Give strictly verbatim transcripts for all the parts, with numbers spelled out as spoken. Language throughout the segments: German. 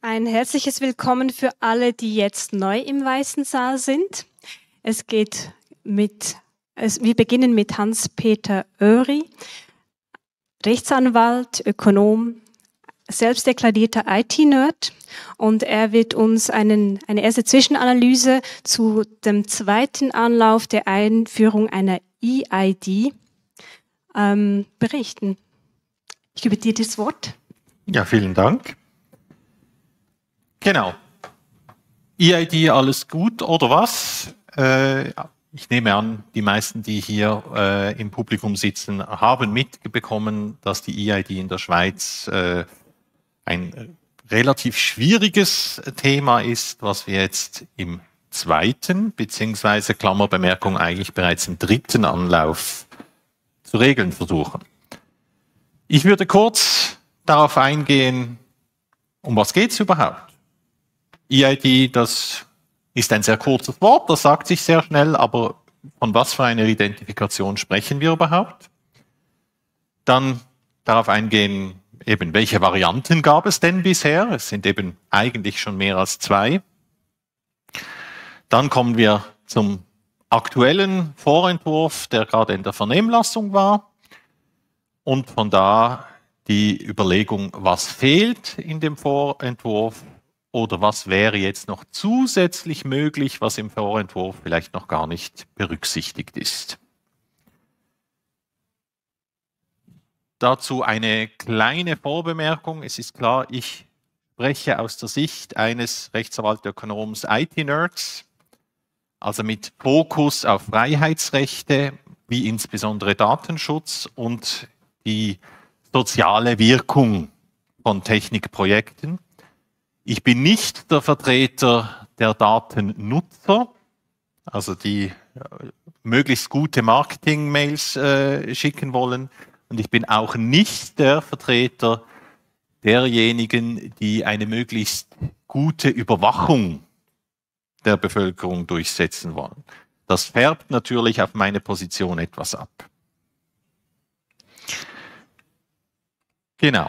Ein herzliches Willkommen für alle, die jetzt neu im Weißen Saal sind. Es geht mit, es, wir beginnen mit Hans-Peter Oehry, Rechtsanwalt, Ökonom, selbstdeklarierter I T-Nerd, und er wird uns einen, eine erste Zwischenanalyse zu dem zweiten Anlauf der Einführung einer E I D ähm, berichten. Ich gebe dir das Wort. Ja, vielen Dank. Genau. E I D, alles gut oder was? Äh, ich nehme an, die meisten, die hier äh, im Publikum sitzen, haben mitbekommen, dass die E I D in der Schweiz äh, ein relativ schwieriges Thema ist, was wir jetzt im zweiten, beziehungsweise Klammerbemerkung eigentlich bereits im dritten Anlauf zu regeln versuchen. Ich würde kurz darauf eingehen, um was geht es überhaupt? E I D, das ist ein sehr kurzes Wort, das sagt sich sehr schnell, aber von was für einer Identifikation sprechen wir überhaupt? Dann darauf eingehen, eben welche Varianten gab es denn bisher? Es sind eben eigentlich schon mehr als zwei. Dann kommen wir zum aktuellen Vorentwurf, der gerade in der Vernehmlassung war. Und von da die Überlegung, was fehlt in dem Vorentwurf oder was wäre jetzt noch zusätzlich möglich, was im Vorentwurf vielleicht noch gar nicht berücksichtigt ist. Dazu eine kleine Vorbemerkung. Es ist klar, ich spreche aus der Sicht eines Rechtsanwaltsökonoms I T-Nerds, also mit Fokus auf Freiheitsrechte, wie insbesondere Datenschutz und die soziale Wirkung von Technikprojekten. Ich bin nicht der Vertreter der Datennutzer, also die möglichst gute Marketing-Mails äh, schicken wollen. Und ich bin auch nicht der Vertreter derjenigen, die eine möglichst gute Überwachung der Bevölkerung durchsetzen wollen. Das färbt natürlich auf meine Position etwas ab. Genau.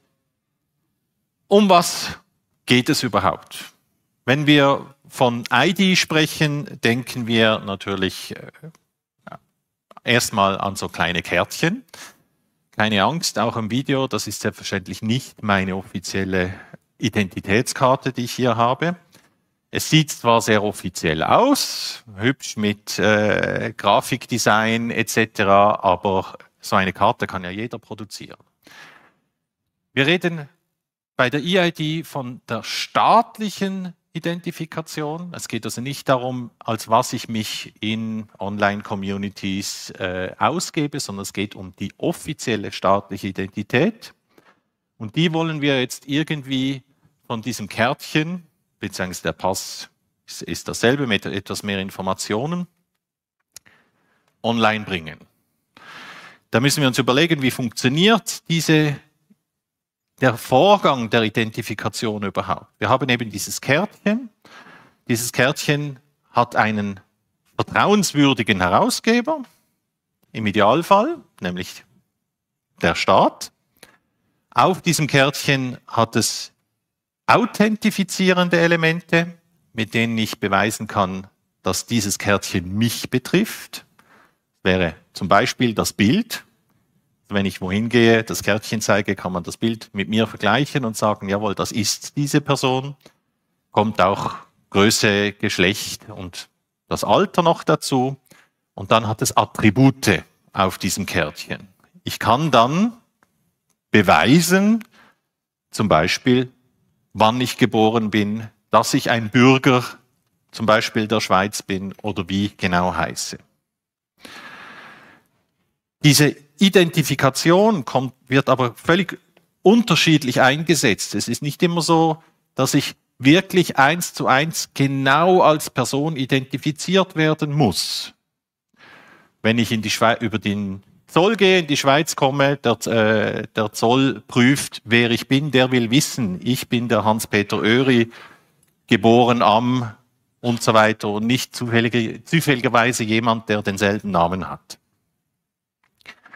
Um was geht es überhaupt? Wenn wir von I D sprechen, denken wir natürlich äh, erstmal an so kleine Kärtchen. Keine Angst, auch im Video, das ist selbstverständlich nicht meine offizielle Identitätskarte, die ich hier habe. Es sieht zwar sehr offiziell aus, hübsch mit äh, Grafikdesign et cetera, aber so eine Karte kann ja jeder produzieren. Wir reden bei der E I D von der staatlichen Identifikation. Es geht also nicht darum, als was ich mich in Online-Communities äh, ausgebe, sondern es geht um die offizielle staatliche Identität. Und die wollen wir jetzt irgendwie von diesem Kärtchen, beziehungsweise der Pass ist, ist dasselbe mit etwas mehr Informationen, online bringen. Da müssen wir uns überlegen, wie funktioniert diese der Vorgang der Identifikation überhaupt. Wir haben eben dieses Kärtchen. Dieses Kärtchen hat einen vertrauenswürdigen Herausgeber, im Idealfall, nämlich der Staat. Auf diesem Kärtchen hat es authentifizierende Elemente, mit denen ich beweisen kann, dass dieses Kärtchen mich betrifft. Das wäre zum Beispiel das Bild. Wenn ich wohin gehe, das Kärtchen zeige, kann man das Bild mit mir vergleichen und sagen, jawohl, das ist diese Person. Kommt auch Größe, Geschlecht und das Alter noch dazu. Und dann hat es Attribute auf diesem Kärtchen. Ich kann dann beweisen, zum Beispiel, wann ich geboren bin, dass ich ein Bürger zum Beispiel der Schweiz bin oder wie ich genau heiße. Diese Identifikation kommt, wird aber völlig unterschiedlich eingesetzt. Es ist nicht immer so, dass ich wirklich eins zu eins genau als Person identifiziert werden muss. Wenn ich in die Schweiz, über den Zoll gehe, in die Schweiz komme, der, äh, der Zoll prüft, wer ich bin, der will wissen, ich bin der Hans-Peter Oehry, geboren am und so weiter und nicht zufällige, zufälligerweise jemand, der denselben Namen hat.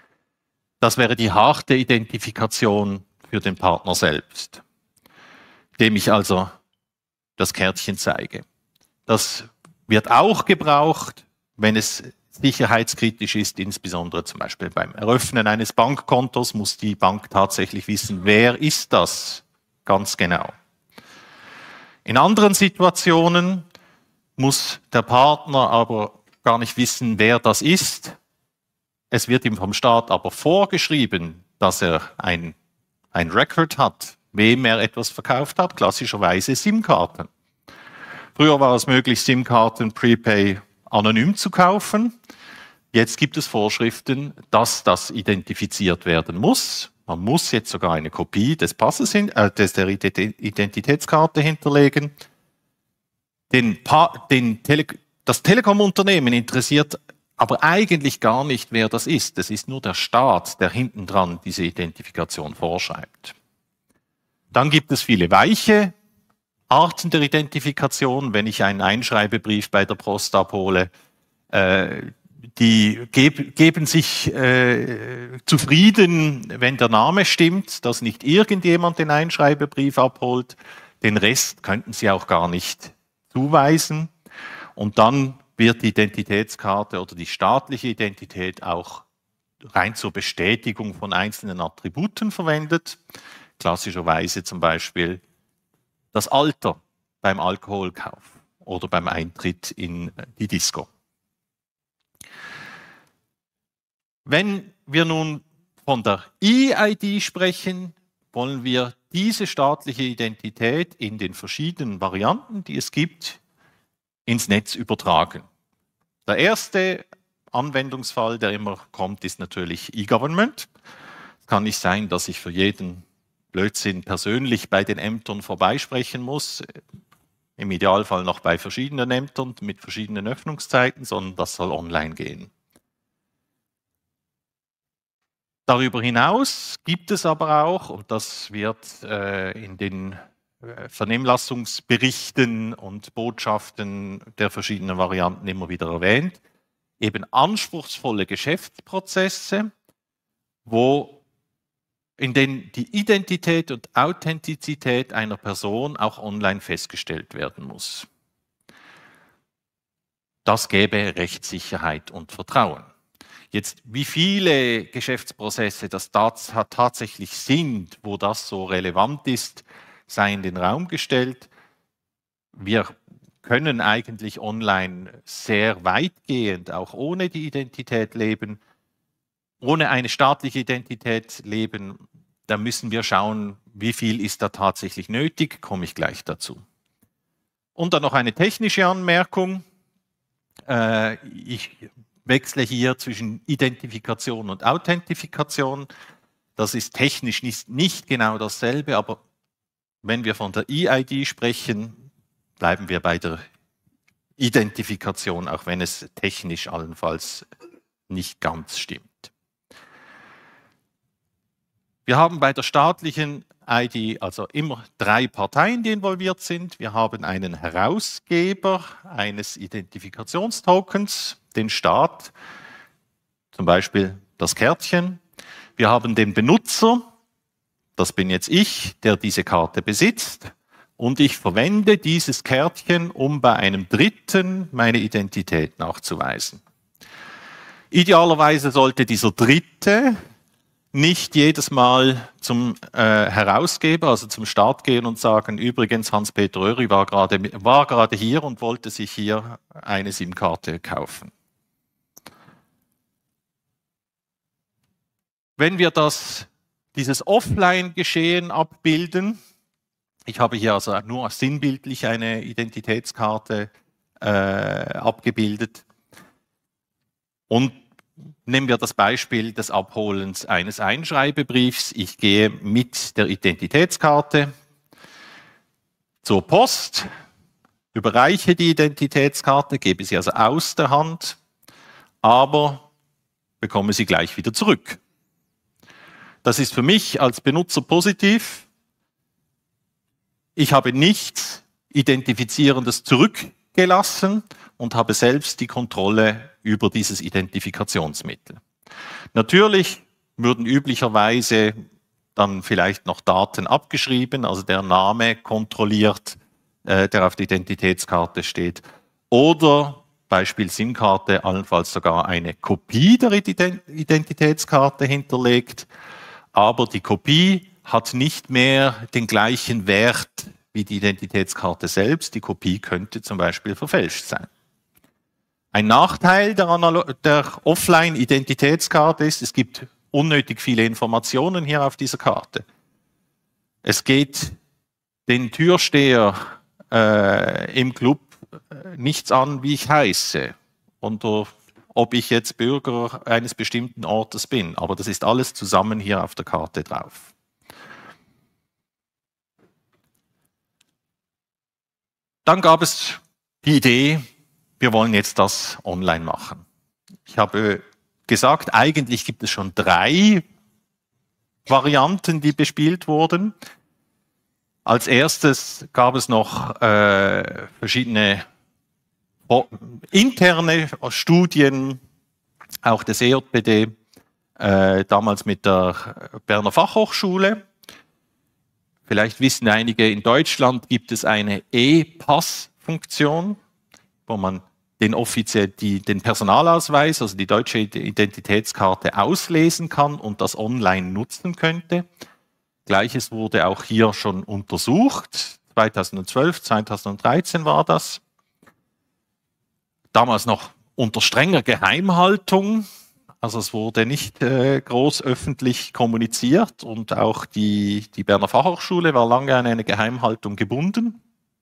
Das wäre die harte Identifikation für den Partner selbst. dem ich also das Kärtchen zeige. Das wird auch gebraucht, wenn es sicherheitskritisch ist, insbesondere zum Beispiel beim Eröffnen eines Bankkontos muss die Bank tatsächlich wissen, wer ist das ganz genau. In anderen Situationen muss der Partner aber gar nicht wissen, wer das ist. Es wird ihm vom Staat aber vorgeschrieben, dass er ein, ein Record hat, wem er etwas verkauft hat, klassischerweise SIM-Karten. Früher war es möglich, SIM-Karten Prepay anonym zu kaufen. Jetzt gibt es Vorschriften, dass das identifiziert werden muss. Man muss jetzt sogar eine Kopie des Passes, äh, des, der Identitätskarte hinterlegen. Den pa den Tele das Telekom-Unternehmen interessiert aber eigentlich gar nicht, wer das ist. Es ist nur der Staat, der hintendran diese Identifikation vorschreibt. Dann gibt es viele weiche Arten der Identifikation. Wenn ich einen Einschreibebrief bei der Post abhole, äh, die geb, geben sich äh, zufrieden, wenn der Name stimmt, dass nicht irgendjemand den Einschreibebrief abholt. Den Rest könnten sie auch gar nicht zuweisen. Und dann wird die Identitätskarte oder die staatliche Identität auch rein zur Bestätigung von einzelnen Attributen verwendet. Klassischerweise zum Beispiel das Alter beim Alkoholkauf oder beim Eintritt in die Disco. Wenn wir nun von der E I D sprechen, wollen wir diese staatliche Identität in den verschiedenen Varianten, die es gibt, ins Netz übertragen. Der erste Anwendungsfall, der immer kommt, ist natürlich E-Government. Es kann nicht sein, dass ich für jeden Blödsinn persönlich bei den Ämtern vorbeisprechen muss, im Idealfall noch bei verschiedenen Ämtern mit verschiedenen Öffnungszeiten, sondern das soll online gehen. Darüber hinaus gibt es aber auch, und das wird äh, in den äh, Vernehmlassungsberichten und Botschaften der verschiedenen Varianten immer wieder erwähnt, eben anspruchsvolle Geschäftsprozesse, wo in denen die Identität und Authentizität einer Person auch online festgestellt werden muss. Das gäbe Rechtssicherheit und Vertrauen. Jetzt, wie viele Geschäftsprozesse das tatsächlich sind, wo das so relevant ist, sei in den Raum gestellt. Wir können eigentlich online sehr weitgehend, auch ohne die Identität leben, ohne eine staatliche Identität leben. Da müssen wir schauen, wie viel ist da tatsächlich nötig, komme ich gleich dazu. Und dann noch eine technische Anmerkung. Äh, ich wechsle hier zwischen Identifikation und Authentifikation. Das ist technisch nicht, nicht genau dasselbe, aber wenn wir von der E I D sprechen, bleiben wir bei der Identifikation, auch wenn es technisch allenfalls nicht ganz stimmt. Wir haben bei der staatlichen I D also immer drei Parteien, die involviert sind. Wir haben einen Herausgeber eines Identifikationstokens, den Staat, zum Beispiel das Kärtchen. Wir haben den Benutzer, das bin jetzt ich, der diese Karte besitzt. Und ich verwende dieses Kärtchen, um bei einem Dritten meine Identität nachzuweisen. Idealerweise sollte dieser Dritte nicht jedes Mal zum äh, Herausgeber, also zum Staat gehen und sagen, übrigens, Hans-Peter Oeri war gerade war gerade hier und wollte sich hier eine SIM-Karte kaufen. Wenn wir das, dieses Offline-Geschehen abbilden, ich habe hier also nur sinnbildlich eine Identitätskarte äh, abgebildet, und nehmen wir das Beispiel des Abholens eines Einschreibebriefs. Ich gehe mit der Identitätskarte zur Post, überreiche die Identitätskarte, gebe sie also aus der Hand, aber bekomme sie gleich wieder zurück. Das ist für mich als Benutzer positiv. Ich habe nichts Identifizierendes zurückgelassen und habe selbst die Kontrolle über dieses Identifikationsmittel. Natürlich würden üblicherweise dann vielleicht noch Daten abgeschrieben, also der Name kontrolliert, äh, der auf der Identitätskarte steht. Oder Beispiel SIM-Karte, allenfalls sogar eine Kopie der Identitätskarte hinterlegt, aber die Kopie hat nicht mehr den gleichen Wert wie die Identitätskarte selbst. Die Kopie könnte zum Beispiel verfälscht sein. Ein Nachteil der, der Offline-Identitätskarte ist, es gibt unnötig viele Informationen hier auf dieser Karte. Es geht den Türsteher äh, im Club äh, nichts an, wie ich heiße und uh, ob ich jetzt Bürger eines bestimmten Ortes bin. Aber das ist alles zusammen hier auf der Karte drauf. Dann gab es die Idee, wir wollen jetzt das online machen. Ich habe gesagt, eigentlich gibt es schon drei Varianten, die bespielt wurden. Als erstes gab es noch äh, verschiedene interne Studien, auch des E J P D, äh, damals mit der Berner Fachhochschule. Vielleicht wissen einige, in Deutschland gibt es eine E-Pass-Funktion, wo man den offiziell die, den Personalausweis, also die deutsche Identitätskarte, auslesen kann und das online nutzen könnte. Gleiches wurde auch hier schon untersucht. zweitausendzwölf, zweitausenddreizehn war das. Damals noch unter strenger Geheimhaltung. Also es wurde nicht äh, groß öffentlich kommuniziert und auch die, die Berner Fachhochschule war lange an eine Geheimhaltung gebunden.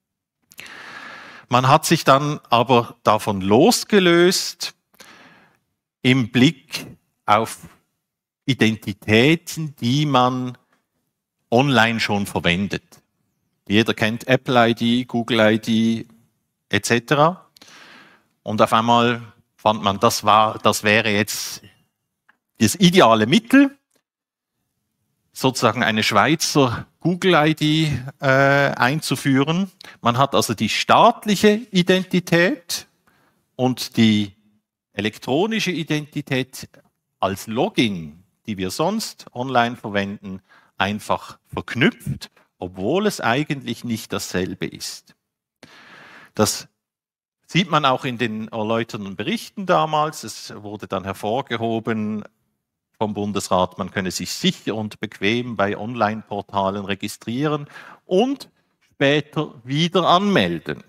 Man hat sich dann aber davon losgelöst im Blick auf Identitäten, die man online schon verwendet. Jeder kennt Apple I D, Google I D et cetera. Und auf einmal fand man, das, war, das wäre jetzt das ideale Mittel, sozusagen eine Schweizer Google I D äh, einzuführen. Man hat also die staatliche Identität und die elektronische Identität als Login, die wir sonst online verwenden, einfach verknüpft, obwohl es eigentlich nicht dasselbe ist. Das sieht man auch in den erläuternden Berichten damals. Es wurde dann hervorgehoben vom Bundesrat, man könne sich sicher und bequem bei Online-Portalen registrieren und später wieder anmelden.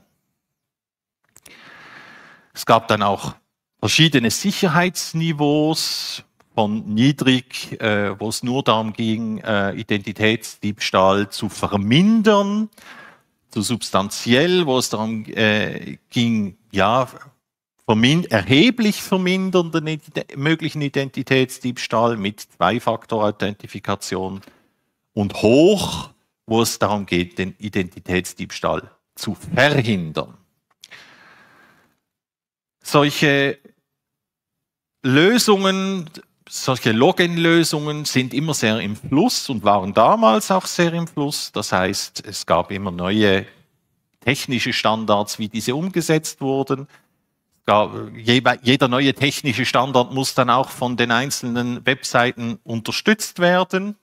Es gab dann auch verschiedene Sicherheitsniveaus, von niedrig, äh, wo es nur darum ging, äh, Identitätsdiebstahl zu vermindern, zu substanziell, wo es darum äh, ging, ja, vermin erheblich vermindern den ident möglichen Identitätsdiebstahl mit Zwei-Faktor-Authentifikation und hoch, wo es darum geht, den Identitätsdiebstahl zu verhindern. Solche Lösungen, solche Login-Lösungen sind immer sehr im Fluss und waren damals auch sehr im Fluss. Das heißt, es gab immer neue technische Standards, wie diese umgesetzt wurden. Jeder neue technische Standard muss dann auch von den einzelnen Webseiten unterstützt werden.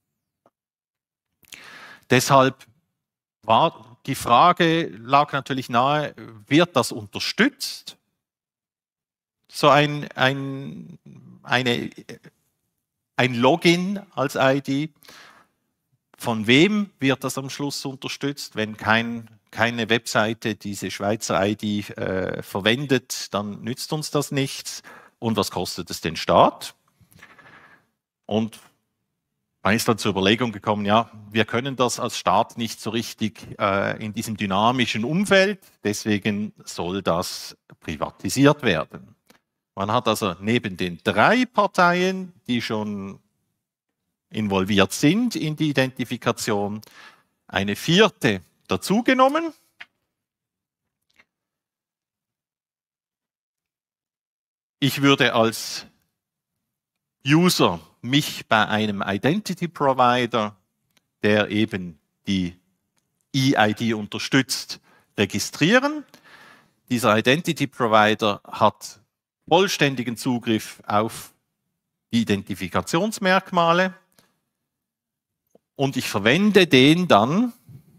Deshalb war die Frage, lag natürlich nahe, wird das unterstützt? So ein, ein, eine, ein Login als I D. Von wem wird das am Schluss unterstützt? Wenn kein, keine Webseite diese Schweizer I D äh, verwendet, dann nützt uns das nichts. Und was kostet es den Staat? Und man ist dann zur Überlegung gekommen, ja, wir können das als Staat nicht so richtig äh, in diesem dynamischen Umfeld, deswegen soll das privatisiert werden. Man hat also neben den drei Parteien, die schon involviert sind in die Identifikation, eine vierte dazugenommen. Ich würde als User mich bei einem Identity Provider, der eben die E I D unterstützt, registrieren. Dieser Identity Provider hat vollständigen Zugriff auf die Identifikationsmerkmale. und ich verwende den dann,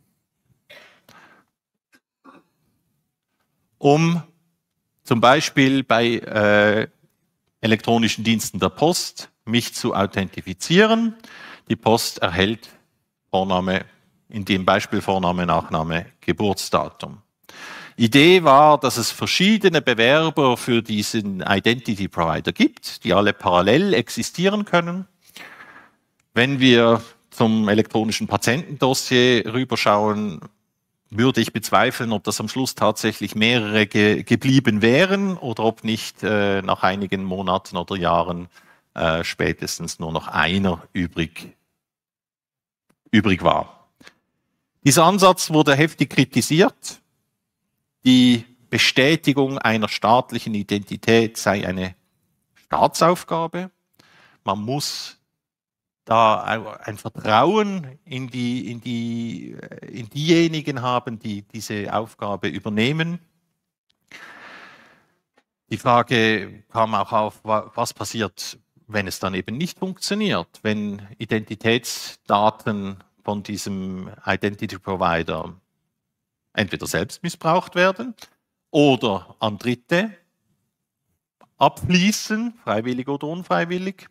um zum Beispiel bei äh, elektronischen Diensten der Post mich zu authentifizieren. Die Post erhält Vorname, in dem Beispiel Vorname, Nachname, Geburtsdatum. Idee war, dass es verschiedene Bewerber für diesen Identity Provider gibt, die alle parallel existieren können. Wenn wir zum elektronischen Patientendossier rüberschauen, würde ich bezweifeln, ob das am Schluss tatsächlich mehrere ge geblieben wären oder ob nicht äh, nach einigen Monaten oder Jahren äh, spätestens nur noch einer übrig, übrig war. Dieser Ansatz wurde heftig kritisiert. Die Bestätigung einer staatlichen Identität sei eine Staatsaufgabe. Man muss da ein Vertrauen in, die, in, die, in diejenigen haben, die diese Aufgabe übernehmen. Die Frage kam auch auf, was passiert, wenn es dann eben nicht funktioniert, wenn Identitätsdaten von diesem Identity Provider entweder selbst missbraucht werden oder an Dritte abfließen, freiwillig oder unfreiwillig.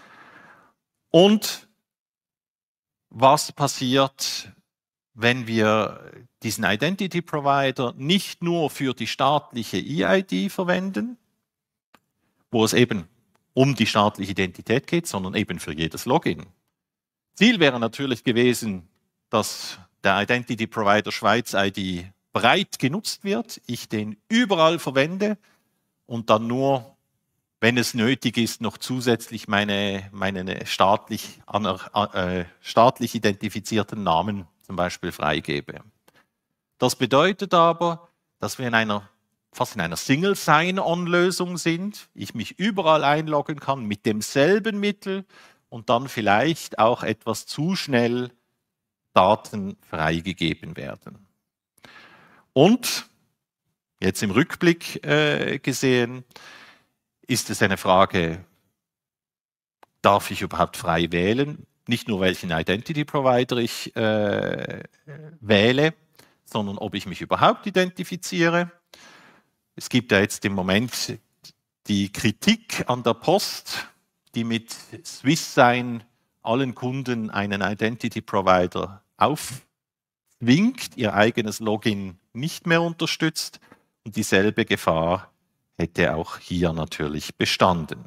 Und was passiert, wenn wir diesen Identity Provider nicht nur für die staatliche E I D verwenden, wo es eben um die staatliche Identität geht, sondern eben für jedes Login. Ziel wäre natürlich gewesen, dass der Identity Provider Schweiz I D breit genutzt wird, ich den überall verwende und dann nur, wenn es nötig ist, noch zusätzlich meine, meine staatlich, äh, staatlich identifizierten Namen zum Beispiel freigebe. Das bedeutet aber, dass wir in einer, fast in einer Single Sign-On-Lösung sind, ich mich überall einloggen kann mit demselben Mittel und dann vielleicht auch etwas zu schnell Daten freigegeben werden. Und, jetzt im Rückblick äh, gesehen, ist es eine Frage, darf ich überhaupt frei wählen? Nicht nur welchen Identity Provider ich äh, wähle, sondern ob ich mich überhaupt identifiziere. Es gibt ja jetzt im Moment die Kritik an der Post, die mit SwissSign allen Kunden einen Identity Provider aufzwingt, ihr eigenes Login nicht mehr unterstützt und dieselbe Gefahr hätte auch hier natürlich bestanden.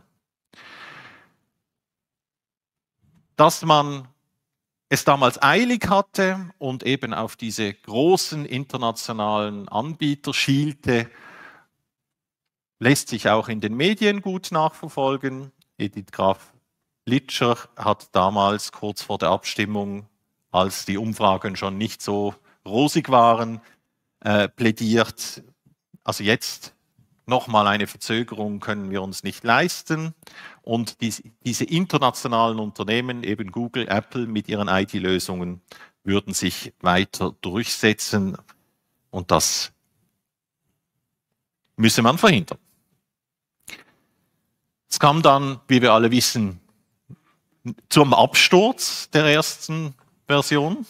Dass man es damals eilig hatte und eben auf diese großen internationalen Anbieter schielte, lässt sich auch in den Medien gut nachverfolgen. Edith Graf Litscher hat damals kurz vor der Abstimmung, als die Umfragen schon nicht so rosig waren, äh, plädiert. Also jetzt nochmal eine Verzögerung können wir uns nicht leisten. Und dies, diese internationalen Unternehmen, eben Google, Apple mit ihren I T-Lösungen, würden sich weiter durchsetzen. Und das müsse man verhindern. Es kam dann, wie wir alle wissen, zum Absturz der ersten Version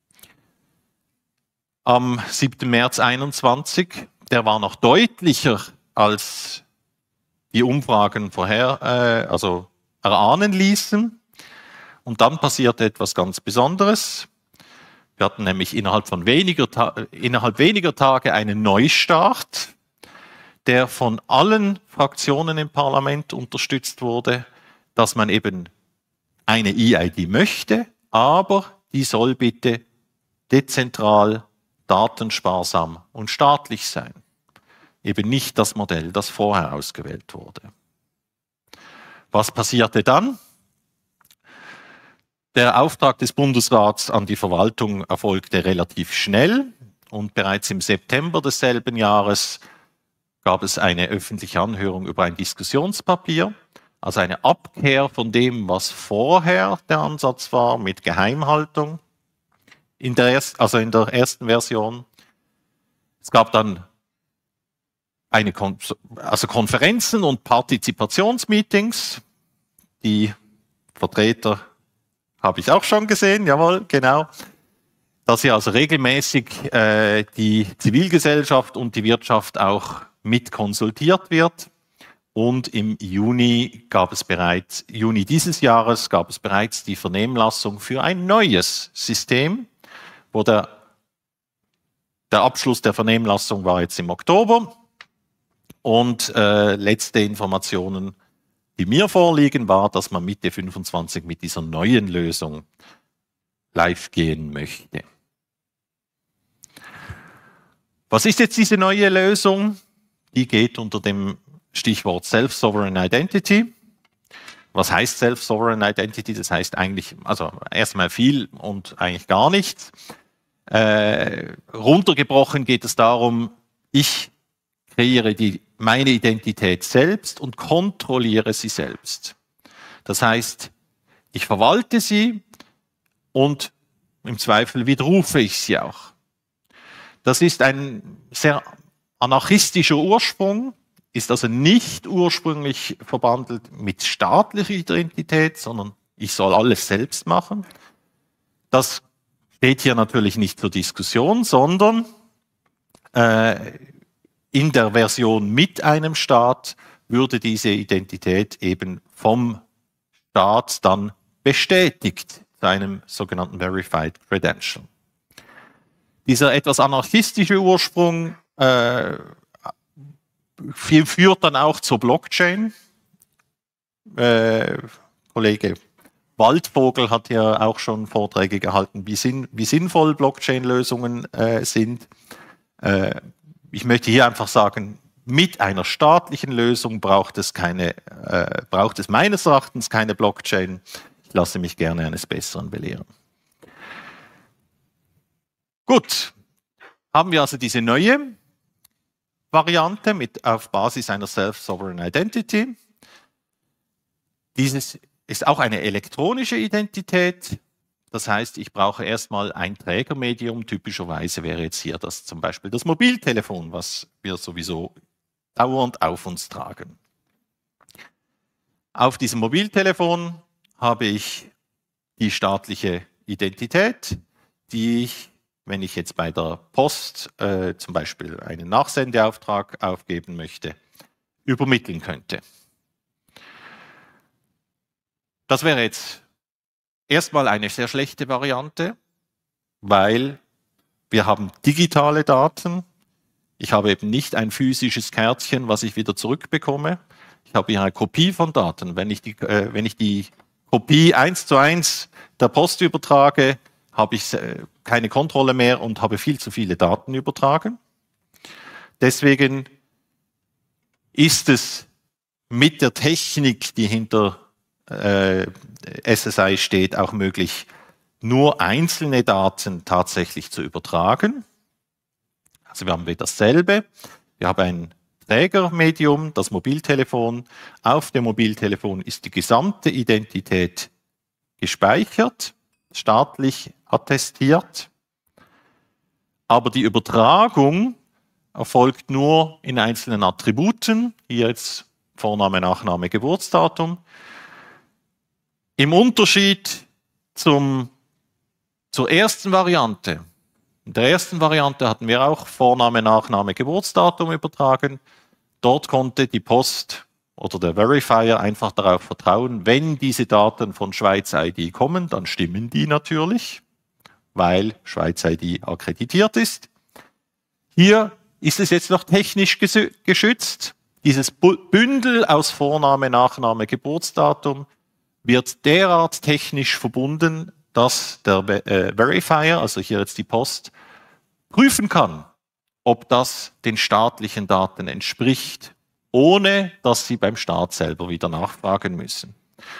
am siebten März einundzwanzig. Der war noch deutlicher als die Umfragen vorher, äh, also erahnen ließen. Und dann passierte etwas ganz Besonderes. Wir hatten nämlich innerhalb von weniger, Ta- innerhalb weniger Tage einen Neustart, der von allen Fraktionen im Parlament unterstützt wurde, dass man eben eine E I D möchte, aber die soll bitte dezentral, datensparsam und staatlich sein. Eben nicht das Modell, das vorher ausgewählt wurde. Was passierte dann? Der Auftrag des Bundesrats an die Verwaltung erfolgte relativ schnell und bereits im September desselben Jahres gab es eine öffentliche Anhörung über ein Diskussionspapier, also eine Abkehr von dem, was vorher der Ansatz war, mit Geheimhaltung, in der erst, also in der ersten Version. Es gab dann eine Kon also Konferenzen und Partizipationsmeetings. Die Vertreter habe ich auch schon gesehen, jawohl, genau. Dass hier also regelmäßig äh, die Zivilgesellschaft und die Wirtschaft auch mit konsultiert wird. Und im Juni gab es bereits, Juni dieses Jahres gab es bereits die Vernehmlassung für ein neues System, wo der, der Abschluss der Vernehmlassung war jetzt im Oktober. Und äh, letzte Informationen, die mir vorliegen, war, dass man Mitte fünfundzwanzig mit dieser neuen Lösung live gehen möchte. Was ist jetzt diese neue Lösung? Die geht unter dem Stichwort Self-Sovereign Identity. Was heißt Self-Sovereign Identity? Das heißt eigentlich, also erstmal viel und eigentlich gar nichts. Äh, runtergebrochen geht es darum, ich kreiere die, meine Identität selbst und kontrolliere sie selbst. Das heißt, ich verwalte sie und im Zweifel widerrufe ich sie auch. Das ist ein sehr anarchistischer Ursprung, ist also nicht ursprünglich verbandelt mit staatlicher Identität, sondern ich soll alles selbst machen. Das steht hier natürlich nicht zur Diskussion, sondern äh, in der Version mit einem Staat würde diese Identität eben vom Staat dann bestätigt zu einem sogenannten Verified Credential. Dieser etwas anarchistische Ursprung äh, führt dann auch zur Blockchain. Äh, Kollege Waldvogel hat ja auch schon Vorträge gehalten, wie, sinn, wie sinnvoll Blockchain-Lösungen äh, sind. Äh, ich möchte hier einfach sagen, mit einer staatlichen Lösung braucht es, keine, äh, braucht es meines Erachtens keine Blockchain. Ich lasse mich gerne eines Besseren belehren. Gut, haben wir also diese neue Variante mit, auf Basis einer Self-Sovereign Identity. Dieses ist auch eine elektronische Identität. Das heißt, ich brauche erstmal ein Trägermedium. Typischerweise wäre jetzt hier das zum Beispiel das Mobiltelefon, was wir sowieso dauernd auf uns tragen. Auf diesem Mobiltelefon habe ich die staatliche Identität, die ich, wenn ich jetzt bei der Post äh, zum Beispiel einen Nachsendeauftrag aufgeben möchte, übermitteln könnte. Das wäre jetzt erstmal eine sehr schlechte Variante, weil wir haben digitale Daten. Ich habe eben nicht ein physisches Kärtchen, was ich wieder zurückbekomme. Ich habe hier eine Kopie von Daten. Wenn ich die, äh, wenn ich die Kopie eins zu eins der Post übertrage, habe ich äh, keine Kontrolle mehr und habe viel zu viele Daten übertragen. Deswegen ist es mit der Technik, die hinter äh, S S I steht, auch möglich, nur einzelne Daten tatsächlich zu übertragen. Also wir haben wieder dasselbe. Wir haben ein Trägermedium, das Mobiltelefon. Auf dem Mobiltelefon ist die gesamte Identität gespeichert, staatlich attestiert. Aber die Übertragung erfolgt nur in einzelnen Attributen. Hier jetzt Vorname, Nachname, Geburtsdatum. Im Unterschied zum, zur ersten Variante. In der ersten Variante hatten wir auch Vorname, Nachname, Geburtsdatum übertragen. Dort konnte die Post oder der Verifier einfach darauf vertrauen, wenn diese Daten von Schweiz I D kommen, dann stimmen die natürlich, weil Schweiz I D akkreditiert ist. Hier ist es jetzt noch technisch geschützt. Dieses Bündel aus Vorname, Nachname, Geburtsdatum wird derart technisch verbunden, dass der äh, Verifier, also hier jetzt die Post, prüfen kann, ob das den staatlichen Daten entspricht, ohne dass sie beim Staat selber wieder nachfragen müssen.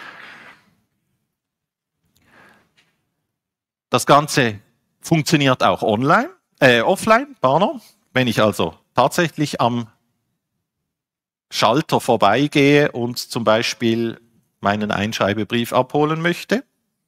Das Ganze funktioniert auch online, äh, offline, pardon. Wenn ich also tatsächlich am Schalter vorbeigehe und zum Beispiel meinen Einschreibebrief abholen möchte.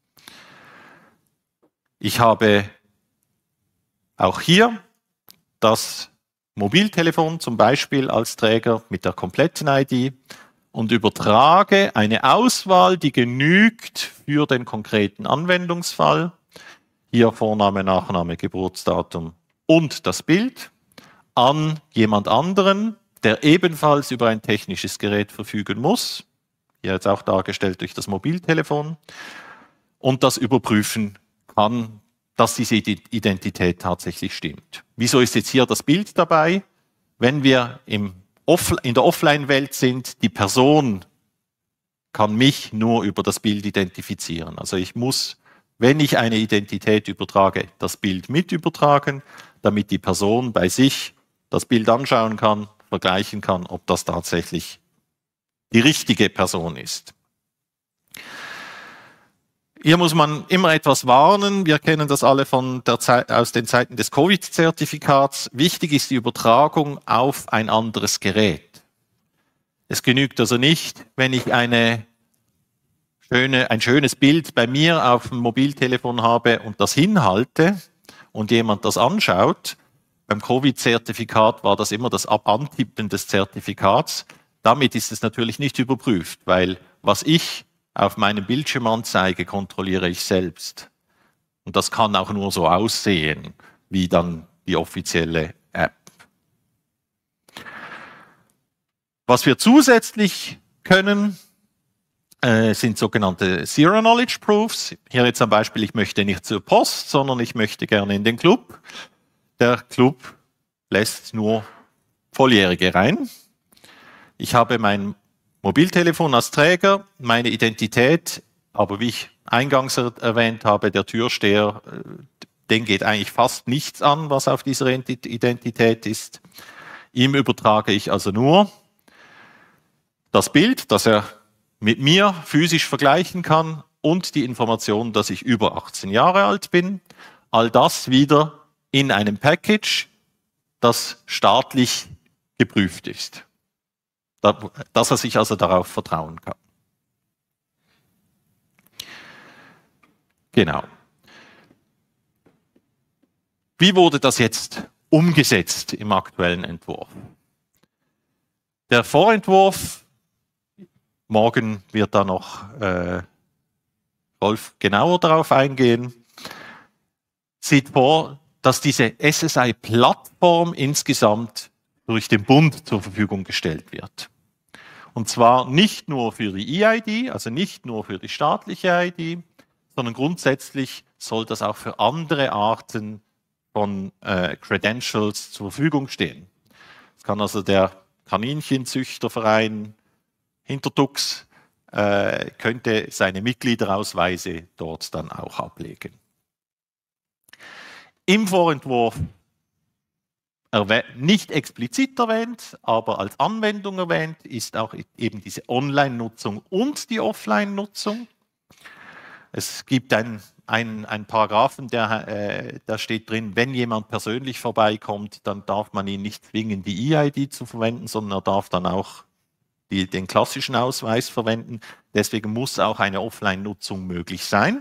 Ich habe auch hier das Mobiltelefon zum Beispiel als Träger mit der kompletten I D und übertrage eine Auswahl, die genügt für den konkreten Anwendungsfall. Hier Vorname, Nachname, Geburtsdatum und das Bild an jemand anderen, der ebenfalls über ein technisches Gerät verfügen muss. Hier jetzt auch dargestellt durch das Mobiltelefon. Und das überprüfen kann, dass diese Identität tatsächlich stimmt. Wieso ist jetzt hier das Bild dabei? Wenn wir im Off- in der Offline-Welt sind, die Person kann mich nur über das Bild identifizieren. Also ich muss, wenn ich eine Identität übertrage, das Bild mit übertragen, damit die Person bei sich das Bild anschauen kann, vergleichen kann, ob das tatsächlich die richtige Person ist. Hier muss man immer etwas warnen. Wir kennen das alle von der Zeit, aus den Zeiten des Covid-Zertifikats. Wichtig ist die Übertragung auf ein anderes Gerät. Es genügt also nicht, wenn ich eine schöne, ein schönes Bild bei mir auf dem Mobiltelefon habe und das hinhalte und jemand das anschaut. Beim Covid-Zertifikat war das immer das Antippen des Zertifikats. Damit ist es natürlich nicht überprüft, weil was ich auf meinem Bildschirm anzeige, kontrolliere ich selbst. Und das kann auch nur so aussehen, wie dann die offizielle App. Was wir zusätzlich können, äh, sind sogenannte Zero-Knowledge-Proofs. Hier jetzt zum Beispiel, ich möchte nicht zur Post, sondern ich möchte gerne in den Club. Der Club lässt nur Volljährige rein. Ich habe mein Mobiltelefon als Träger, meine Identität, aber wie ich eingangs erwähnt habe, der Türsteher, den geht eigentlich fast nichts an, was auf dieser Identität ist. Ihm übertrage ich also nur das Bild, das er mit mir physisch vergleichen kann und die Information, dass ich über achtzehn Jahre alt bin. All das wieder in einem Package, das staatlich geprüft ist. Dass er sich also darauf vertrauen kann. Genau. Wie wurde das jetzt umgesetzt im aktuellen Entwurf? Der Vorentwurf, morgen wird da noch äh, Rolf genauer darauf eingehen, sieht vor, dass diese S S I-Plattform insgesamt durch den Bund zur Verfügung gestellt wird. Und zwar nicht nur für die E I D, also nicht nur für die staatliche I D, sondern grundsätzlich soll das auch für andere Arten von äh, Credentials zur Verfügung stehen. Es kann also der Kaninchenzüchterverein Hinterdux äh, könnte seine Mitgliederausweise dort dann auch ablegen. Im Vorentwurf nicht explizit erwähnt, aber als Anwendung erwähnt, ist auch eben diese Online-Nutzung und die Offline-Nutzung. Es gibt einen ein Paragraphen, der, äh, da steht drin, wenn jemand persönlich vorbeikommt, dann darf man ihn nicht zwingen, die E I D zu verwenden, sondern er darf dann auch die, den klassischen Ausweis verwenden. Deswegen muss auch eine Offline-Nutzung möglich sein.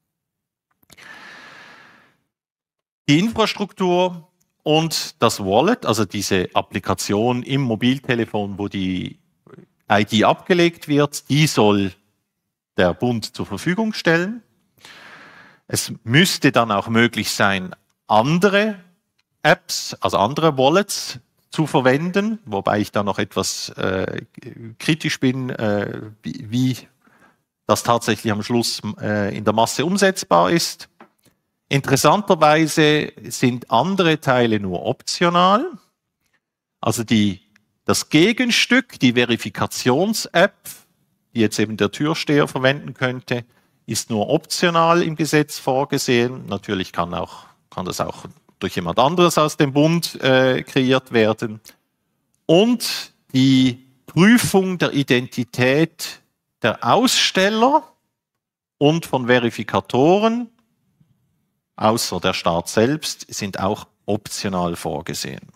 Die Infrastruktur und das Wallet, also diese Applikation im Mobiltelefon, wo die I D abgelegt wird, die soll der Bund zur Verfügung stellen. Es müsste dann auch möglich sein, andere Apps, also andere Wallets zu verwenden, wobei ich da noch etwas äh, kritisch bin, äh, wie, wie das tatsächlich am Schluss äh, in der Masse umsetzbar ist. Interessanterweise sind andere Teile nur optional. Also die, das Gegenstück, die Verifikations-App, die jetzt eben der Türsteher verwenden könnte, ist nur optional im Gesetz vorgesehen. Natürlich kann, auch, kann das auch durch jemand anderes aus dem Bund äh, kreiert werden. Und die Prüfung der Identität der Aussteller und von Verifikatoren, außer der Staat selbst, sind auch optional vorgesehen.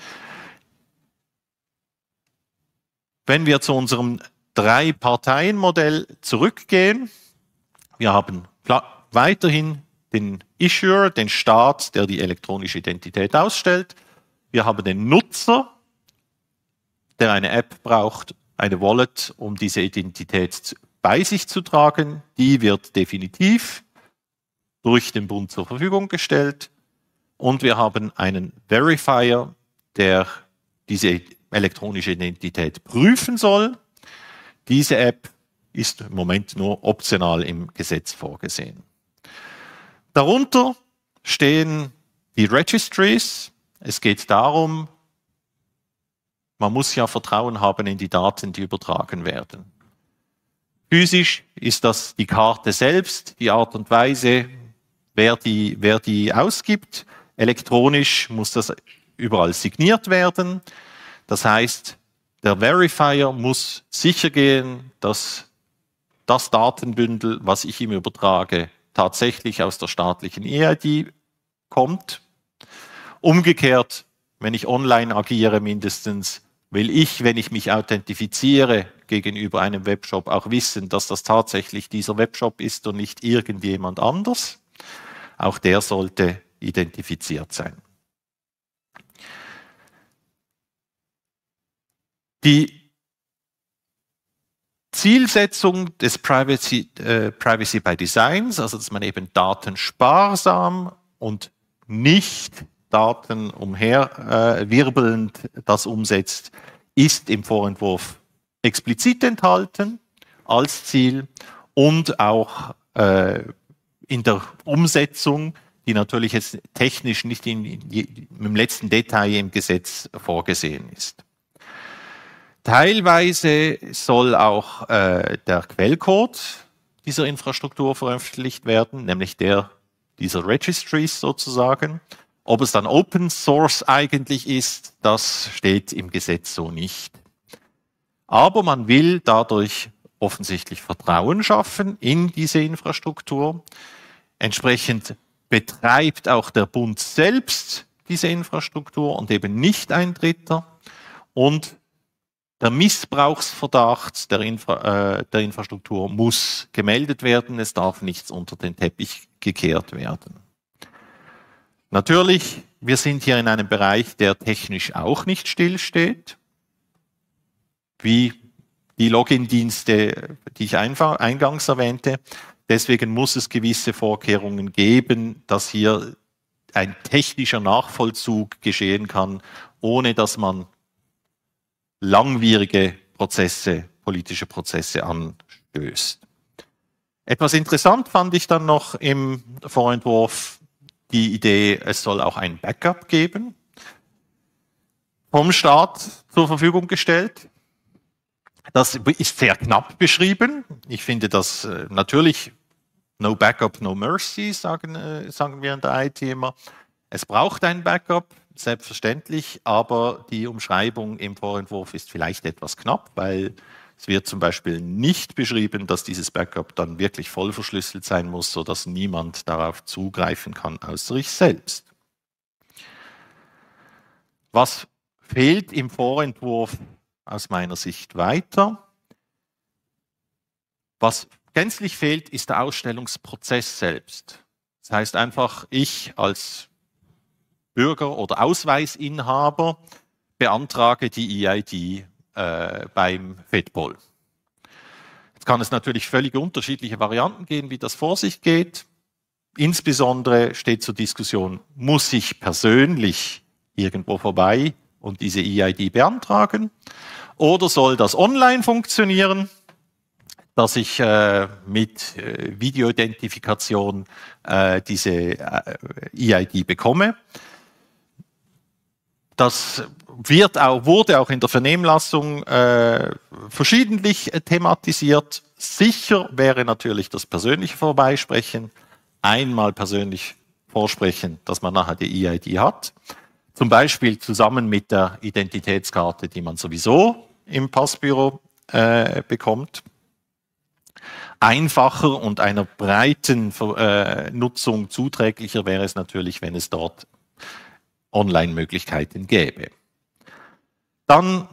Wenn wir zu unserem Drei-Parteien-Modell zurückgehen, wir haben weiterhin den Issuer, den Staat, der die elektronische Identität ausstellt. Wir haben den Nutzer, der eine App braucht, eine Wallet, um diese Identität bei sich zu tragen. Die wird definitiv durch den Bund zur Verfügung gestellt. Und wir haben einen Verifier, der diese elektronische Identität prüfen soll. Diese App ist im Moment nur optional im Gesetz vorgesehen. Darunter stehen die Registries. Es geht darum, man muss ja Vertrauen haben in die Daten, die übertragen werden. Physisch ist das die Karte selbst, die Art und Weise, wer die, wer die ausgibt. Elektronisch muss das überall signiert werden. Das heißt, der Verifier muss sicher gehen, dass das Datenbündel, was ich ihm übertrage, tatsächlich aus der staatlichen E I D kommt. Umgekehrt, wenn ich online agiere mindestens, will ich, wenn ich mich authentifiziere gegenüber einem Webshop, auch wissen, dass das tatsächlich dieser Webshop ist und nicht irgendjemand anders. Auch der sollte identifiziert sein. Die Zielsetzung des Privacy, äh, Privacy by Designs, also dass man eben datensparsam und nicht Daten umherwirbelnd äh, das umsetzt, ist im Vorentwurf explizit enthalten als Ziel und auch äh, in der Umsetzung, die natürlich jetzt technisch nicht in, in, im letzten Detail im Gesetz vorgesehen ist. Teilweise soll auch äh, der Quellcode dieser Infrastruktur veröffentlicht werden, nämlich der dieser Registries sozusagen. Ob es dann Open Source eigentlich ist, das steht im Gesetz so nicht. Aber man will dadurch offensichtlich Vertrauen schaffen in diese Infrastruktur. Entsprechend betreibt auch der Bund selbst diese Infrastruktur und eben nicht ein Dritter. Und der Missbrauchsverdacht der, Infra, äh, der Infrastruktur muss gemeldet werden. Es darf nichts unter den Teppich gekehrt werden. Natürlich, wir sind hier in einem Bereich, der technisch auch nicht stillsteht, wie die Login-Dienste, die ich eingangs erwähnte. Deswegen muss es gewisse Vorkehrungen geben, dass hier ein technischer Nachvollzug geschehen kann, ohne dass man langwierige Prozesse, politische Prozesse anstößt. Etwas interessant fand ich dann noch im Vorentwurf die Idee, es soll auch ein Backup geben, vom Staat zur Verfügung gestellt. Das ist sehr knapp beschrieben. Ich finde das äh, natürlich no backup, no mercy, sagen, äh, sagen wir in der I T immer. Es braucht ein Backup, selbstverständlich, aber die Umschreibung im Vorentwurf ist vielleicht etwas knapp, weil es wird zum Beispiel nicht beschrieben, dass dieses Backup dann wirklich voll verschlüsselt sein muss, sodass niemand darauf zugreifen kann, außer ich selbst. Was fehlt im Vorentwurf aus meiner Sicht weiter? Was gänzlich fehlt, ist der Ausstellungsprozess selbst. Das heißt einfach, ich als Bürger oder Ausweisinhaber beantrage die E I D äh, beim FedPol. Jetzt kann es natürlich völlig unterschiedliche Varianten geben, wie das vor sich geht. Insbesondere steht zur Diskussion, muss ich persönlich irgendwo vorbei und diese E I D beantragen? Oder soll das online funktionieren, dass ich äh, mit äh, Videoidentifikation äh, diese äh, E I D bekomme? Das wird auch, wurde auch in der Vernehmlassung äh, verschiedentlich äh, thematisiert. Sicher wäre natürlich das persönliche Vorbeisprechen, einmal persönlich vorsprechen, dass man nachher die E I D hat. Zum Beispiel zusammen mit der Identitätskarte, die man sowieso im Passbüro äh, bekommt. Einfacher und einer breiten äh, Nutzung zuträglicher wäre es natürlich, wenn es dort Online-Möglichkeiten gäbe. Dann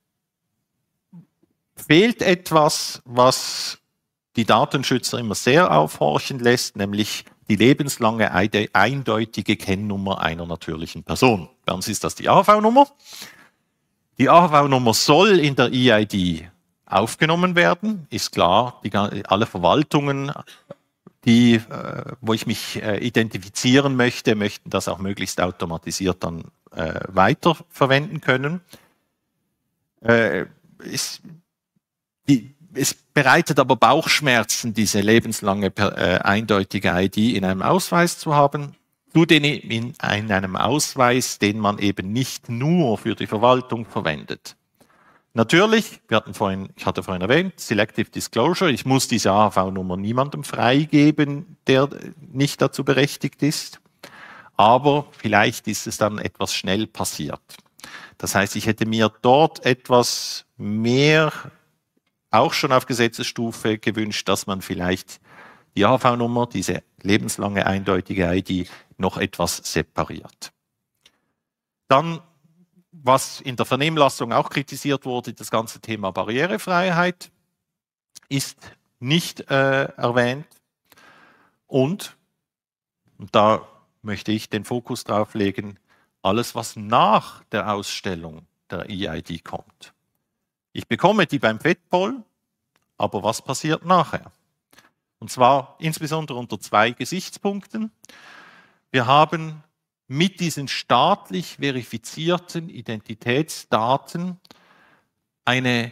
fehlt etwas, was die Datenschützer immer sehr aufhorchen lässt, nämlich die lebenslange eindeutige Kennnummer einer natürlichen Person. Bei uns ist das die A H V-Nummer. Die A H V-Nummer soll in der E I D aufgenommen werden, ist klar. Die, alle Verwaltungen, die, äh, wo ich mich äh, identifizieren möchte, möchten das auch möglichst automatisiert dann äh, weiterverwenden können. Äh, ist, die, es bereitet aber Bauchschmerzen, diese lebenslange äh, eindeutige I D in einem Ausweis zu haben. Zudem in, in einem Ausweis, den man eben nicht nur für die Verwaltung verwendet. Natürlich, wir hatten vorhin, ich hatte vorhin erwähnt, Selective Disclosure, ich muss diese A H V-Nummer niemandem freigeben, der nicht dazu berechtigt ist. Aber vielleicht ist es dann etwas schnell passiert. Das heißt, ich hätte mir dort etwas mehr, auch schon auf Gesetzesstufe, gewünscht, dass man vielleicht die A H V-Nummer, diese lebenslange eindeutige I D, noch etwas separiert. Dann, was in der Vernehmlassung auch kritisiert wurde, das ganze Thema Barrierefreiheit ist nicht äh, erwähnt. Und, und da möchte ich den Fokus drauf legen, alles, was nach der Ausstellung der E I D kommt. Ich bekomme die beim FedPol, aber was passiert nachher? Und zwar insbesondere unter zwei Gesichtspunkten. Wir haben mit diesen staatlich verifizierten Identitätsdaten eine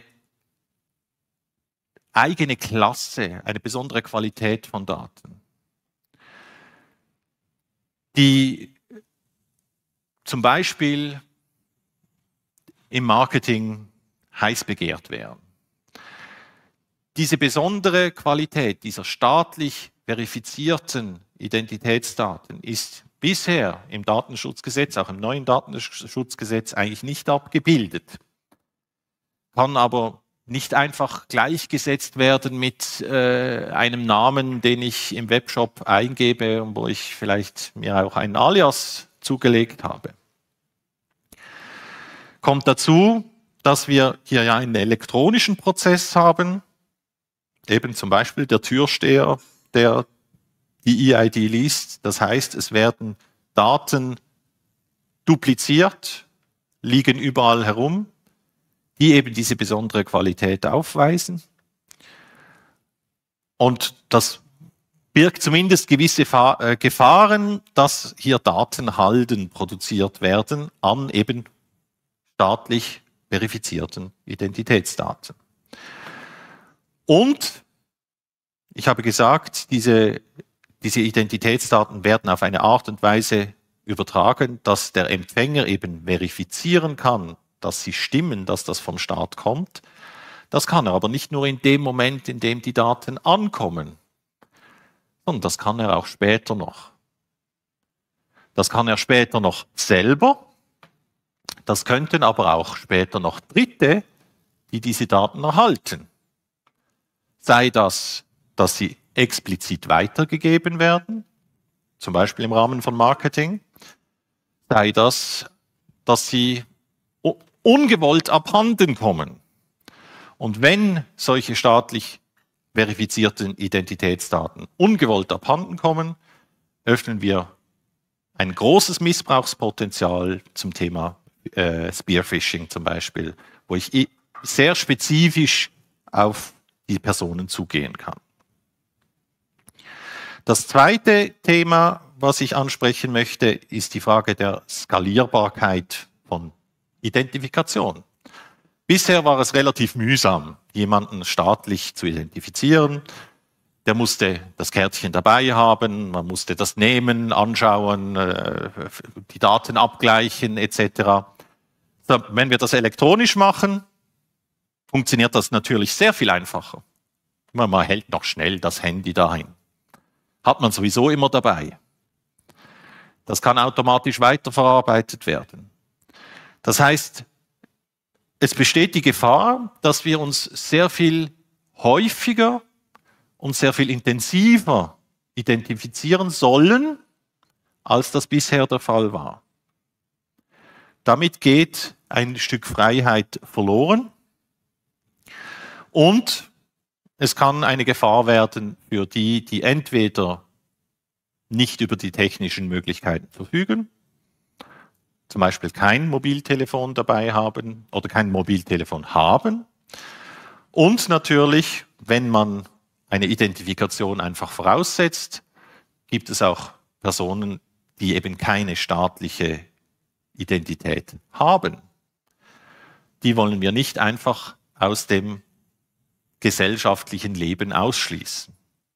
eigene Klasse, eine besondere Qualität von Daten, die zum Beispiel im Marketing heiß begehrt wären. Diese besondere Qualität dieser staatlich verifizierten Identitätsdaten ist bisher im Datenschutzgesetz, auch im neuen Datenschutzgesetz, eigentlich nicht abgebildet, kann aber nicht einfach gleichgesetzt werden mit äh, einem Namen, den ich im Webshop eingebe und wo ich vielleicht mir auch einen Alias zugelegt habe. Kommt dazu, dass wir hier ja einen elektronischen Prozess haben, eben zum Beispiel der Türsteher, der die E I D liest. Das heißt, es werden Daten dupliziert, liegen überall herum, die eben diese besondere Qualität aufweisen. Und das birgt zumindest gewisse Gefahren, dass hier Datenhalden produziert werden an eben staatlich verifizierten Identitätsdaten. Und ich habe gesagt, diese, diese Identitätsdaten werden auf eine Art und Weise übertragen, dass der Empfänger eben verifizieren kann, dass sie stimmen, dass das vom Staat kommt. Das kann er aber nicht nur in dem Moment, in dem die Daten ankommen, sondern das kann er auch später noch. Das kann er später noch selber. Das könnten aber auch später noch Dritte, die diese Daten erhalten. Sei das, dass sie explizit weitergegeben werden, zum Beispiel im Rahmen von Marketing, sei das, dass sie ungewollt abhanden kommen. Und wenn solche staatlich verifizierten Identitätsdaten ungewollt abhanden kommen, öffnen wir ein großes Missbrauchspotenzial zum Thema äh, Spearphishing zum Beispiel, wo ich sehr spezifisch auf die Personen zugehen kann. Das zweite Thema, was ich ansprechen möchte, ist die Frage der Skalierbarkeit von Identifikation. Bisher war es relativ mühsam, jemanden staatlich zu identifizieren. Der musste das Kärtchen dabei haben, man musste das nehmen, anschauen, die Daten abgleichen et cetera. Wenn wir das elektronisch machen, funktioniert das natürlich sehr viel einfacher. Man hält noch schnell das Handy dahin. Hat man sowieso immer dabei. Das kann automatisch weiterverarbeitet werden. Das heißt, es besteht die Gefahr, dass wir uns sehr viel häufiger und sehr viel intensiver identifizieren sollen, als das bisher der Fall war. Damit geht ein Stück Freiheit verloren und es kann eine Gefahr werden für die, die entweder nicht über die technischen Möglichkeiten verfügen zum Beispiel kein Mobiltelefon dabei haben oder kein Mobiltelefon haben. Und natürlich, wenn man eine Identifikation einfach voraussetzt, gibt es auch Personen, die eben keine staatliche Identität haben. Die wollen wir nicht einfach aus dem gesellschaftlichen Leben ausschließen.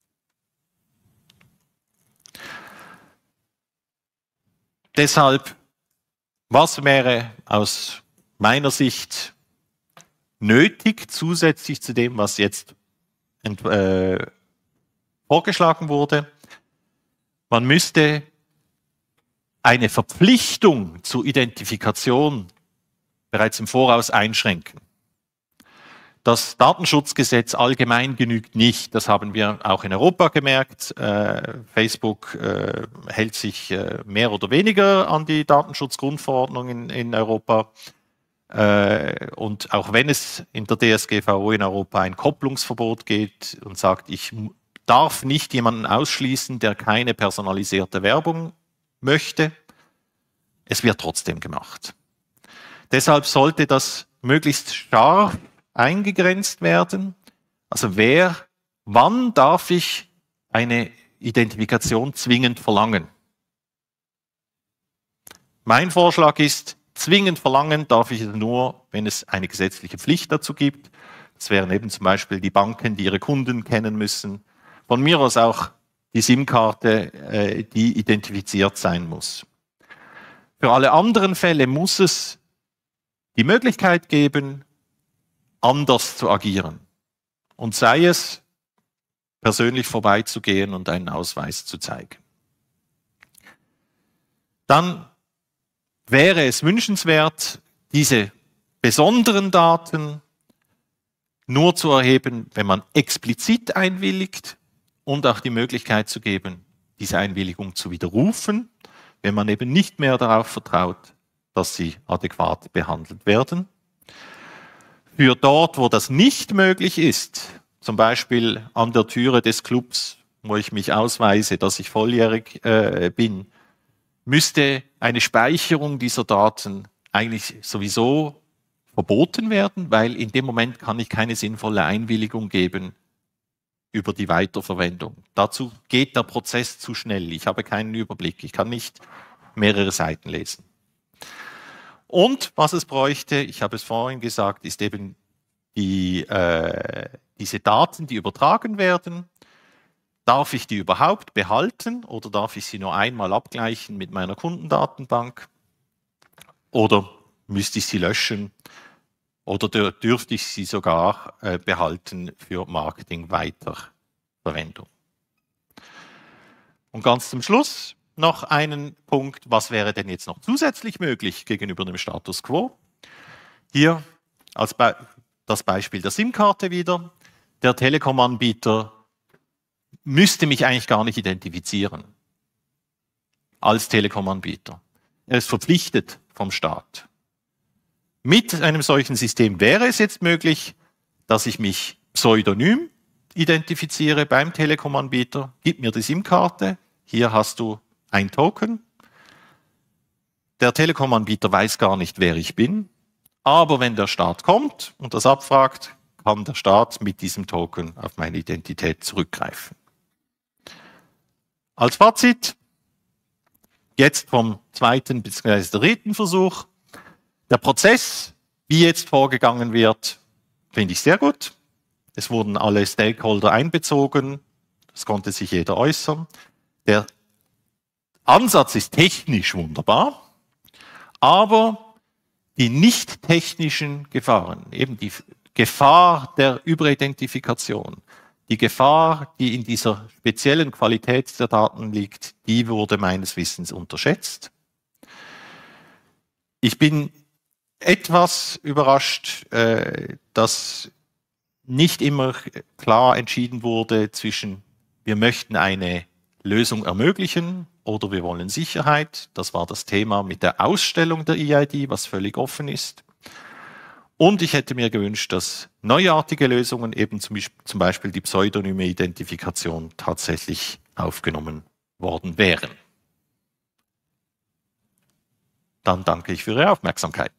Deshalb, was wäre aus meiner Sicht nötig, zusätzlich zu dem, was jetzt äh, vorgeschlagen wurde? Man müsste eine Verpflichtung zur Identifikation bereits im Voraus einschränken. Das Datenschutzgesetz allgemein genügt nicht. Das haben wir auch in Europa gemerkt. Äh, Facebook äh, hält sich äh, mehr oder weniger an die Datenschutzgrundverordnung in, in Europa. Äh, und auch wenn es in der D S G V O in Europa ein Kopplungsverbot geht und sagt, ich darf nicht jemanden ausschließen, der keine personalisierte Werbung möchte, es wird trotzdem gemacht. Deshalb sollte das möglichst scharf eingegrenzt werden. Also wer, wann darf ich eine Identifikation zwingend verlangen? Mein Vorschlag ist, zwingend verlangen darf ich es nur, wenn es eine gesetzliche Pflicht dazu gibt. Das wären eben zum Beispiel die Banken, die ihre Kunden kennen müssen. Von mir aus auch die SIM-Karte, die identifiziert sein muss. Für alle anderen Fälle muss es die Möglichkeit geben, anders zu agieren. Und sei es, persönlich vorbeizugehen und einen Ausweis zu zeigen. Dann wäre es wünschenswert, diese besonderen Daten nur zu erheben, wenn man explizit einwilligt und auch die Möglichkeit zu geben, diese Einwilligung zu widerrufen, wenn man eben nicht mehr darauf vertraut, dass sie adäquat behandelt werden. Für dort, wo das nicht möglich ist, zum Beispiel an der Türe des Clubs, wo ich mich ausweise, dass ich volljährig äh, bin, müsste eine Speicherung dieser Daten eigentlich sowieso verboten werden, weil in dem Moment kann ich keine sinnvolle Einwilligung geben über die Weiterverwendung. Dazu geht der Prozess zu schnell. Ich habe keinen Überblick. Ich kann nicht mehrere Seiten lesen. Und was es bräuchte, ich habe es vorhin gesagt, ist eben die, äh, diese Daten, die übertragen werden. Darf ich die überhaupt behalten oder darf ich sie nur einmal abgleichen mit meiner Kundendatenbank? Oder müsste ich sie löschen? Oder dürfte ich sie sogar äh, behalten für Marketing-Weiterverwendung? Und ganz zum Schluss noch einen Punkt, was wäre denn jetzt noch zusätzlich möglich gegenüber dem Status Quo? Hier als Be das Beispiel der SIM-Karte wieder. Der Telekom-Anbieter müsste mich eigentlich gar nicht identifizieren als Telekom-Anbieter. Er ist verpflichtet vom Staat. Mit einem solchen System wäre es jetzt möglich, dass ich mich pseudonym identifiziere beim Telekom-Anbieter. Gib mir die SIM-Karte, hier hast du ein Token. Der Telekom-Anbieter weiß gar nicht, wer ich bin. Aber wenn der Staat kommt und das abfragt, kann der Staat mit diesem Token auf meine Identität zurückgreifen. Als Fazit, jetzt vom zweiten bzw. dritten Versuch. Der Prozess, wie jetzt vorgegangen wird, finde ich sehr gut. Es wurden alle Stakeholder einbezogen, es konnte sich jeder äußern. Der Ansatz ist technisch wunderbar, aber die nicht technischen Gefahren, eben die Gefahr der Überidentifikation, die Gefahr, die in dieser speziellen Qualität der Daten liegt, die wurde meines Wissens unterschätzt. Ich bin etwas überrascht, dass nicht immer klar entschieden wurde zwischen, wir möchten eine Lösung ermöglichen oder wir wollen Sicherheit. Das war das Thema mit der Ausstellung der E I D, was völlig offen ist. Und ich hätte mir gewünscht, dass neuartige Lösungen, eben zum Beispiel die pseudonyme Identifikation, tatsächlich aufgenommen worden wären. dann danke ich für Ihre Aufmerksamkeit.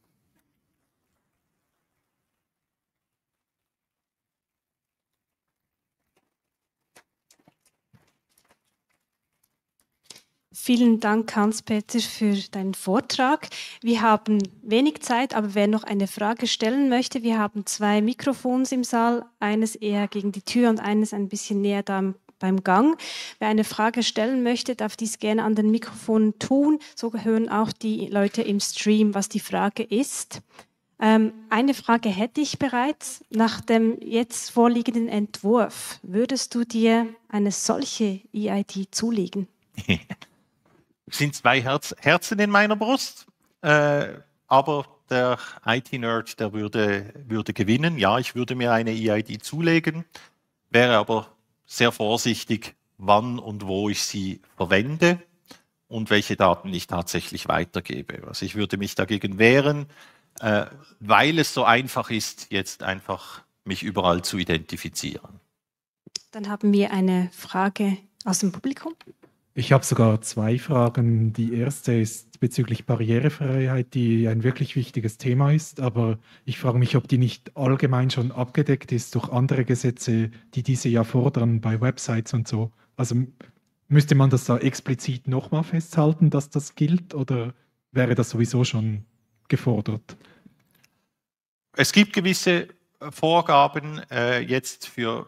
Vielen Dank, Hans-Peter, für deinen Vortrag. Wir haben wenig Zeit, aber wer noch eine Frage stellen möchte, wir haben zwei Mikrofons im Saal, eines eher gegen die Tür und eines ein bisschen näher da beim Gang. Wer eine Frage stellen möchte, darf dies gerne an den Mikrofonen tun. So hören auch die Leute im Stream, was die Frage ist. Ähm, eine Frage hätte ich bereits. Nach dem jetzt vorliegenden Entwurf, würdest du dir eine solche E I D zulegen? Es sind zwei Herz, Herzen in meiner Brust, äh, aber der I T-Nerd, der würde, würde gewinnen. Ja, ich würde mir eine E I D zulegen, wäre aber sehr vorsichtig, wann und wo ich sie verwende und welche Daten ich tatsächlich weitergebe. Also ich würde mich dagegen wehren, äh, weil es so einfach ist, jetzt einfach mich überall zu identifizieren. Dann haben wir eine Frage aus dem Publikum. Ich habe sogar zwei Fragen. Die erste ist bezüglich Barrierefreiheit, die ein wirklich wichtiges Thema ist, aber ich frage mich, ob die nicht allgemein schon abgedeckt ist durch andere Gesetze, die diese ja fordern bei Websites und so. Also müsste man das da explizit nochmal festhalten, dass das gilt, oder wäre das sowieso schon gefordert? Es gibt gewisse Vorgaben äh, jetzt für...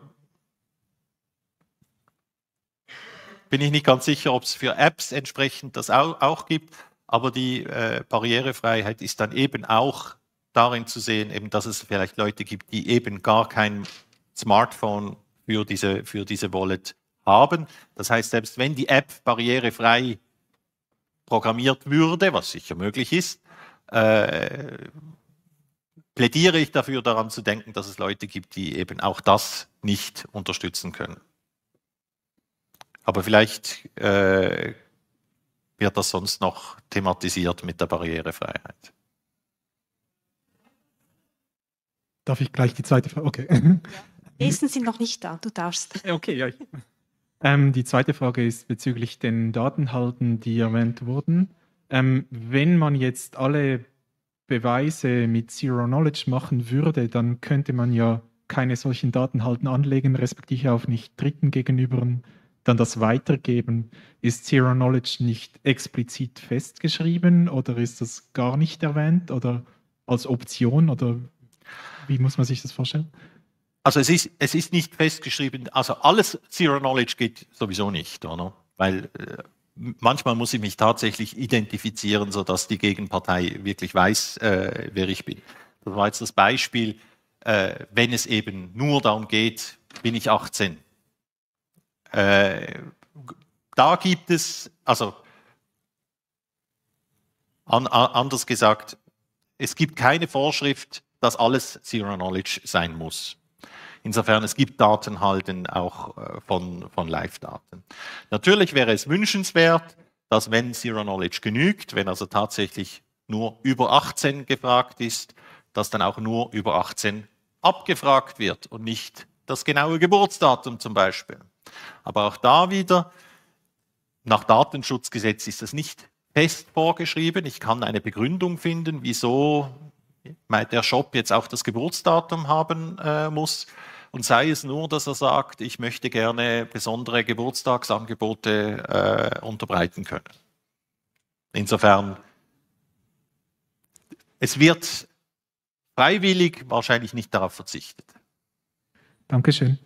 Bin ich nicht ganz sicher, ob es für Apps entsprechend das auch, auch gibt, aber die äh, Barrierefreiheit ist dann eben auch darin zu sehen, eben, dass es vielleicht Leute gibt, die eben gar kein Smartphone für diese, für diese Wallet haben. Das heißt, selbst wenn die App barrierefrei programmiert würde, was sicher möglich ist, äh, plädiere ich dafür, daran zu denken, dass es Leute gibt, die eben auch das nicht unterstützen können. Aber vielleicht äh, wird das sonst noch thematisiert mit der Barrierefreiheit. Darf ich gleich die zweite Frage? Okay. Essen sind noch nicht da, du darfst. Okay, ja. Ähm, die zweite Frage ist bezüglich den Datenhalten, die erwähnt wurden. Ähm, wenn man jetzt alle Beweise mit Zero Knowledge machen würde, dann könnte man ja keine solchen Datenhalten anlegen, respektive auch nicht Dritten gegenüber dann das Weitergeben. Ist Zero Knowledge nicht explizit festgeschrieben oder ist das gar nicht erwähnt oder als Option oder wie muss man sich das vorstellen? Also es ist, es ist nicht festgeschrieben, also alles Zero Knowledge geht sowieso nicht, oder? Weil äh, manchmal muss ich mich tatsächlich identifizieren, sodass die Gegenpartei wirklich weiß, äh, wer ich bin. Das war jetzt das Beispiel, äh, wenn es eben nur darum geht, bin ich achtzehn. Äh, da gibt es, also an, an, anders gesagt, es gibt keine Vorschrift, dass alles Zero Knowledge sein muss. Insofern, es gibt Datenhalten auch äh, von, von Live-Daten. Natürlich wäre es wünschenswert, dass wenn Zero Knowledge genügt, wenn also tatsächlich nur über achtzehn gefragt ist, dass dann auch nur über achtzehn abgefragt wird und nicht das genaue Geburtsdatum zum Beispiel. Aber auch da wieder, nach Datenschutzgesetz ist das nicht fest vorgeschrieben. Ich kann eine Begründung finden, wieso der Shop jetzt auch das Geburtsdatum haben äh, muss. Und sei es nur, dass er sagt, ich möchte gerne besondere Geburtstagsangebote äh, unterbreiten können. Insofern, es wird freiwillig wahrscheinlich nicht darauf verzichtet. Dankeschön.